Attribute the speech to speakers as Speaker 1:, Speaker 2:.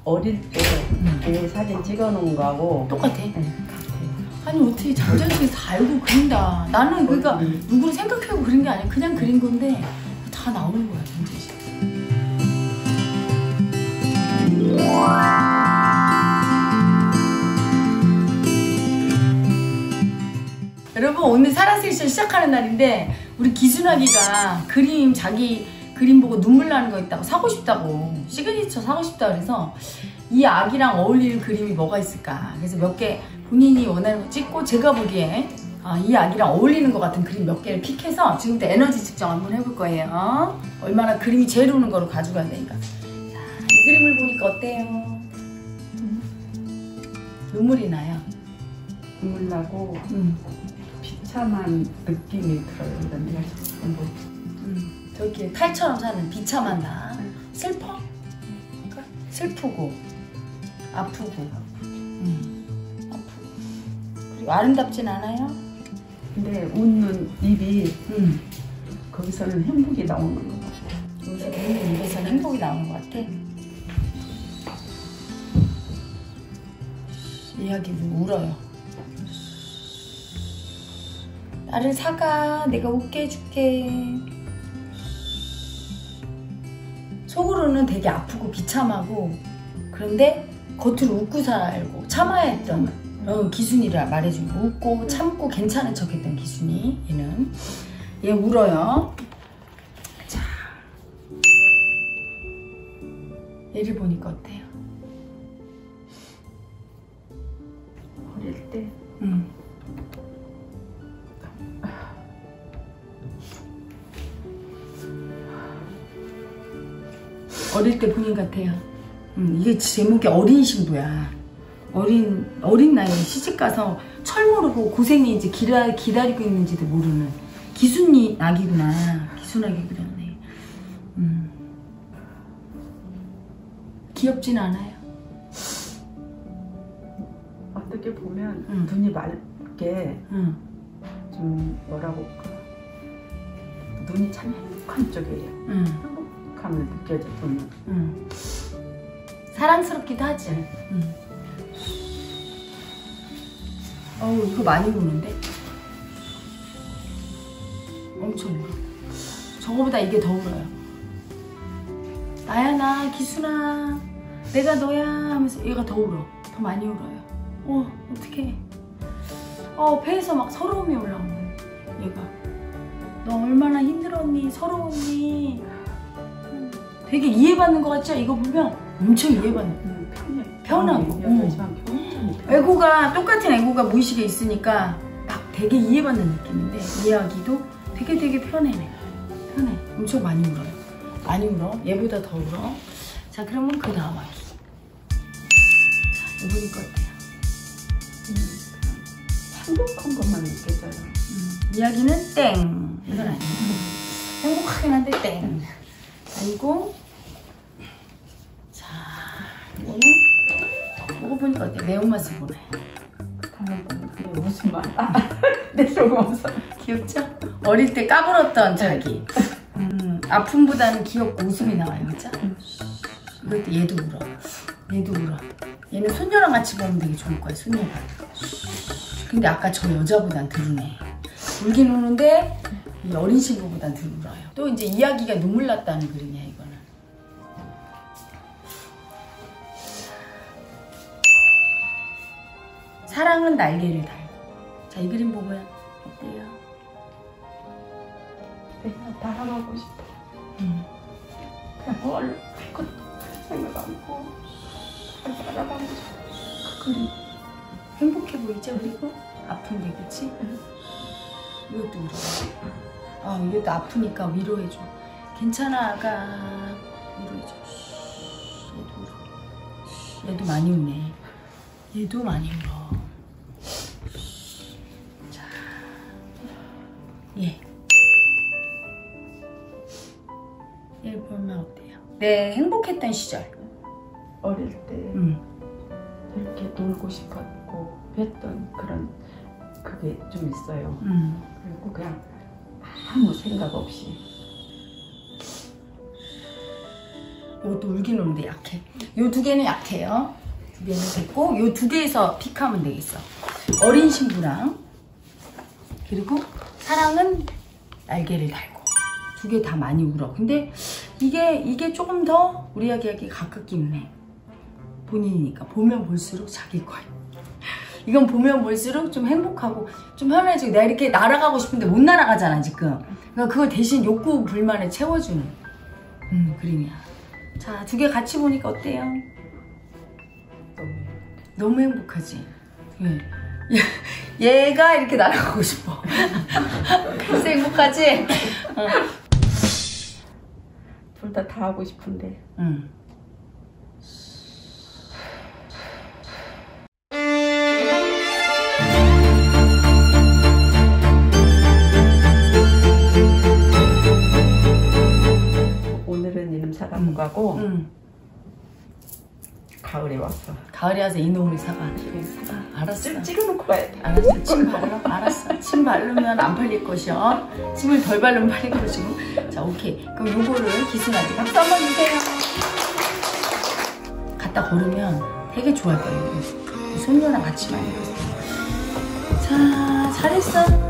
Speaker 1: 어릴 때 그 사진 찍어놓은 거하고
Speaker 2: 똑같아.
Speaker 1: 네, 같아요.
Speaker 2: 아니 어떻게 잠자리에서 다 알고 그린다. 나는 그러니까 누구를 생각하고 그린 게 아니야. 그냥 그린 건데 다 나오는 거야 잠자리에서. 여러분 오늘 사랑 세션 시작하는 날인데 우리 기순아기가 자기 그림 보고 눈물 나는 거 있다고 사고 싶다고 시그니처 사고 싶다 그래서 이 아기랑 어울리는 그림이 뭐가 있을까 그래서 몇 개 본인이 원하는 거 찍고 제가 보기에 이 아기랑 어울리는 것 같은 그림 몇 개를 픽해서 지금부터 에너지 측정 한번 해볼 거예요. 얼마나 그림이 제일 오는 거로 가져가야 되니까. 자, 이 그림을 보니까 어때요? 눈물이 나요.
Speaker 1: 눈물 나고 비참한 느낌이 들어요. 이런
Speaker 2: 저렇게 칼처럼 사는 비참한다. 슬퍼? 슬프고 아프고 아프고 그리고 아름답진 않아요?
Speaker 1: 근데 웃는 입이 거기서는 행복이 나오는 것 같아요.
Speaker 2: 여기서 웃는 입에서는 행복이 나오는 것 같아. 이야기도 울어요. 나를 사가 내가 웃게 해줄게. 속으로는 되게 아프고 비참하고 그런데 겉으로 웃고 살고 참아야 했던 기순이라 말해주고 웃고 참고 괜찮은 척 했던 기순이 얘 울어요. 자, 얘를 보니까 어때요?
Speaker 1: 어릴 때
Speaker 2: 어릴 때 본인 같아요. 이게 제목이 어린 신부야. 어린 나이에 시집가서 철 모르고 고생이 이제 기다리고 있는지도 모르는 기순이 아기구나. 기순아기 그렸네. 귀엽진 않아요?
Speaker 1: 어떻게 보면 눈이 맑게 좀 뭐라고 할까? 눈이 참 행복한 쪽이에요. 행복함을 느껴져 좀.
Speaker 2: 사랑스럽기도 하지. 어우 이거 많이 우는데? 엄청 울어. 저거보다 이게 더 울어요. 나야 나 기순아 내가 너야 하면서 얘가 더 울어. 더 많이 울어요. 어떡해. 배에서 막 서러움이 올라오는 얘가. 너 얼마나 힘들었니 서러웠니. 되게 이해받는 것 같죠? 이거 보면 엄청 이해받는. 편하고. 애고가 똑같은 애고가 무의식에 있으니까 막 되게 이해받는 느낌인데 이야기도 되게 편해. 엄청 많이 울어요. 많이 울어. 얘보다 더 울어. 자 그러면 그 다음 아기. 자 보니까 어때요?
Speaker 1: 행복한 것만 느껴져요.
Speaker 2: 이야기는 땡. 이건 아니에요. 행복하긴 한데 땡. 아니고 자 이거는 이거 보니까 어때? 매운맛을 보네.
Speaker 1: 당연히 무슨 말? 내 속 없어.
Speaker 2: 귀엽죠? 어릴 때 까불었던 자기. 아픔보다는 귀엽고 웃음이 나와요, 그죠? 이럴 때 얘도 울어. 얘는 손녀랑 같이 보면 되게 좋을 거야, 손녀가. 근데 아까 저 여자보단 덜 우네. 울긴 우는데 이 어린 신부보단 덜 울어요. 또 이제 이야기가 눈물 났다는 그림이야, 이거는. 사랑은 날개를 달고. 자, 이 그림 보면 어때요?
Speaker 1: 내가 달아가고 싶어. 그냥 얼핏 생각 안 하고 달아가고 싶어.
Speaker 2: 그 그림 행복해 보이죠? 그리고 아픈데 그치? 이것도 울어. 이것도 아프니까 위로해줘. 괜찮아 아가. 위로해줘. 얘도 울어. 얘도 많이 우네. 얘도 많이 울어. 자, 얘를 보면 어때요? 네, 행복했던 시절.
Speaker 1: 어릴 때 이렇게 놀고 싶었고 했던 그런 그게 좀 있어요. 그리고 그냥 아무 생각 없이
Speaker 2: 이것도 울긴 우는데 약해. 요 두 개는 약해요. 두 개는 됐고 요 두 개에서 픽하면 되겠어. 어린 신부랑 그리고 사랑은 날개를 달고 두 개 다 많이 울어. 근데 이게 조금 더 우리 아기에게 가깝긴 해. 본인이니까 보면 볼수록 자기 거야. 이건 보면 볼수록 좀 행복하고 좀 편해지고 내가 이렇게 날아가고 싶은데 못 날아가잖아 지금. 그러니까 그걸 대신 욕구 불만을 채워주는 그림이야. 자, 두 개 같이 보니까 어때요? 너무 행복하지? 예. 얘가 이렇게 날아가고 싶어. 그래서 행복하지?
Speaker 1: 둘 다 하고 싶은데.
Speaker 2: 응.
Speaker 1: 오늘은 이름 사과 못 가고 가을에 왔어.
Speaker 2: 가을에 와서 이놈의 사과. 알았어.
Speaker 1: 찍어놓고 가야 돼.
Speaker 2: 알았어. 침 발라. 알았어. 침 바르면 안 팔릴 것이요. 침을 덜 바르면 팔릴 것이고. 자, 오케이. 그럼 요거를 기순한테 박수 한번 주세요. 갖다 걸으면 되게 좋아할 거예요. 손녀랑 같이 많이. 자, 잘했어.